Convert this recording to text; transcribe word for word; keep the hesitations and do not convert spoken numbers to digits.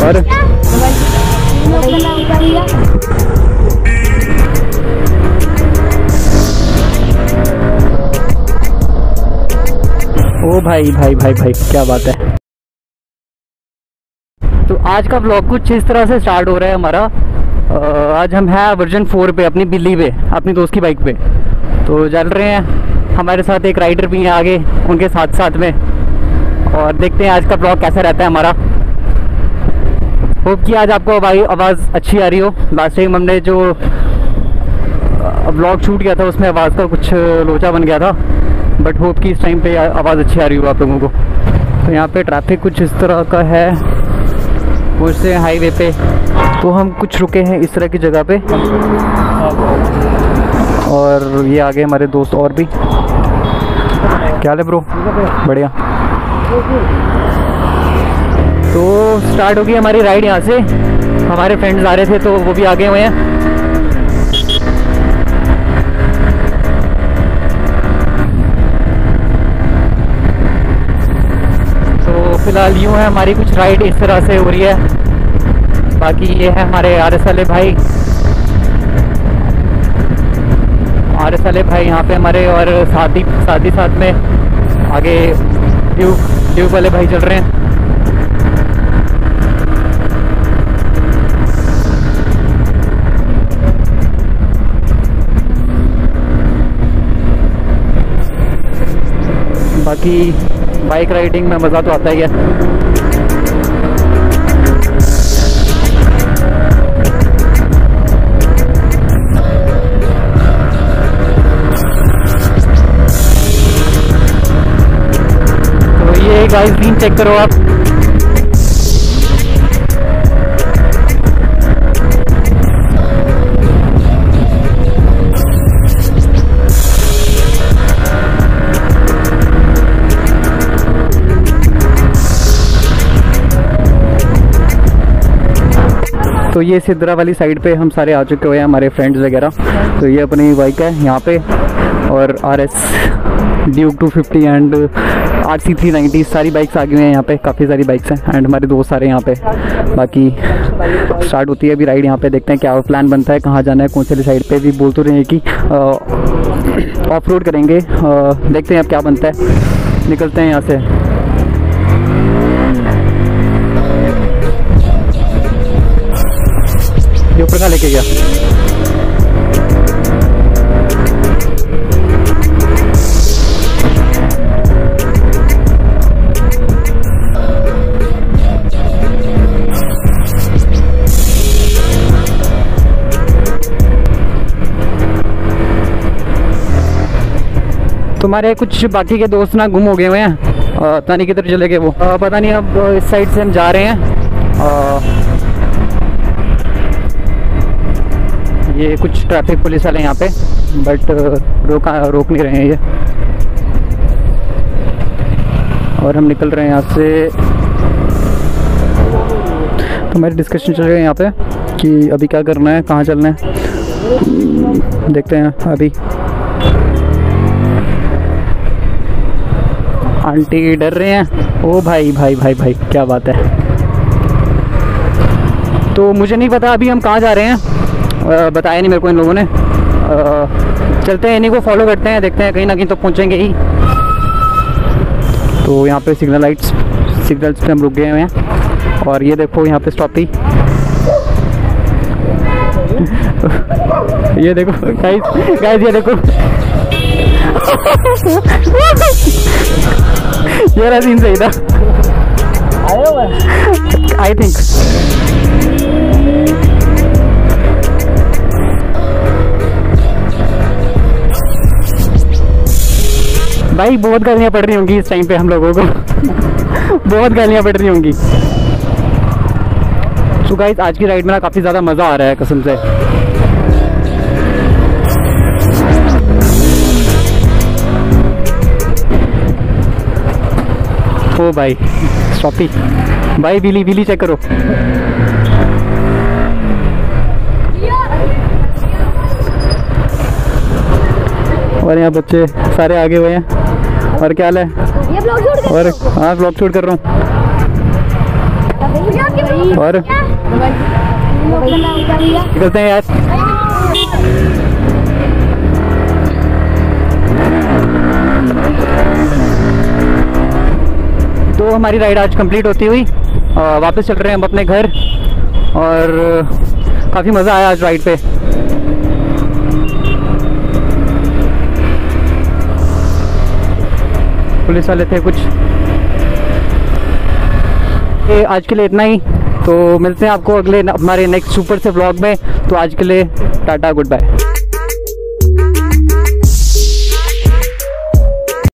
और ओ भाई भाई भाई भाई क्या बात है। तो आज का व्लॉग कुछ इस तरह से स्टार्ट हो रहा है हमारा। आज हम हैं वर्जन फोर पे, अपनी बिल्ली पे, अपनी दोस्त की बाइक पे। तो चल रहे हैं, हमारे साथ एक राइडर भी है आगे उनके साथ साथ में, और देखते हैं आज का व्लॉग कैसा रहता है हमारा। होप कि आज आपको आवाज़ अच्छी आ रही हो। लास्ट टाइम हमने जो व्लॉग शूट किया था उसमें आवाज़ का कुछ लोचा बन गया था, बट होप कि इस टाइम पे आवाज़ अच्छी आ रही हो आप लोगों को। तो यहाँ पे ट्रैफिक कुछ इस तरह का है, पहुँचते हैं हाईवे पे। तो हम कुछ रुके हैं इस तरह की जगह पे, और ये आगे हमारे दोस्त और भी। क्या हाल है ब्रो? बढ़िया। तो स्टार्ट होगी हमारी राइड यहाँ से। हमारे फ्रेंड्स आ रहे थे तो वो भी आगे हुए हैं। तो फिलहाल यूँ है हमारी कुछ राइड इस तरह से हो रही है। बाकी ये है हमारे आर एस वाले भाई, आर एस वाले भाई यहाँ पे हमारे, और साथ ही साथ ही साथ में आगे ड्यूक ड्यूक वाले भाई चल रहे हैं। बाकी बाइक राइडिंग में मज़ा तो आता ही है। गाइस सीन चेक करो आप। तो ये सिद्रा वाली साइड पे हम सारे आ चुके हुए हैं, हमारे फ्रेंड्स वगैरह। तो ये अपनी बाइक है यहाँ पे, और R S Duke two fifty and R C three ninety सारी बाइक्स आ गई हैं यहाँ पे। काफ़ी सारी बाइक्स हैं एंड हमारे दोस्त सारे यहाँ पे। बाकी स्टार्ट होती है अभी राइड यहाँ पे। देखते हैं क्या प्लान बनता है, कहाँ जाना है, कौन सी साइड पे। भी बोल तो रहे हैं कि ऑफ रोड करेंगे। आ, देखते हैं अब क्या बनता है। निकलते हैं यहाँ से। ये ऊपर का लेके गया। तुम्हारे कुछ बाकी के दोस्त ना गुम हो गए हुए हैं, पता नहीं किधर चले गए वो। आ, पता नहीं। अब इस साइड से हम जा रहे हैं। आ, ये कुछ ट्रैफिक पुलिस वाले यहाँ पे, बट रोका रोक नहीं रहे हैं ये। और हम निकल रहे हैं यहाँ से। तो हमारी डिस्कशन चल रही है यहाँ पे कि अभी क्या करना है, कहाँ चलना है। देखते हैं अभी। आंटी डर रहे हैं। ओ भाई भाई भाई भाई क्या बात है। तो मुझे नहीं पता अभी हम कहाँ जा रहे हैं, आ, बताया नहीं मेरे को इन लोगों ने। आ, चलते हैं, इन्हीं को फॉलो करते हैं, देखते हैं कहीं ना कहीं तो पहुँचेंगे ही। तो यहाँ पे सिग्नल लाइट्स सिग्नल्स पे हम रुक गए हुए हैं, और ये देखो यहाँ पे स्टॉप थी। ये देखो गाइस गाइस ये देखो। ये रहा सीन सही था आई थिंक। भाई बहुत गालियाँ पड़ रही होंगी इस टाइम पे हम लोगों को। बहुत गालियाँ पड़ रही होंगी। सो गाइस आज की राइड में ना काफ़ी ज़्यादा मज़ा आ रहा है कसम से। ओ भाई स्टॉपी भाई, बिली बिली चेक करो। और यहाँ बच्चे सारे आगे हुए हैं। और क्या हाल है? और हाँ व्लॉग शूट कर रहा हूँ। और निकलते हैं यार। तो हमारी राइड आज कंप्लीट होती हुई वापस चल रहे हैं हम अपने घर, और काफ़ी मज़ा आया आज राइड पे। पुलिस वाले थे कुछ। ये आज के लिए इतना ही, तो मिलते हैं आपको अगले हमारे नेक्स्ट सुपर से व्लॉग में। तो आज के लिए टाटा, गुड बाय।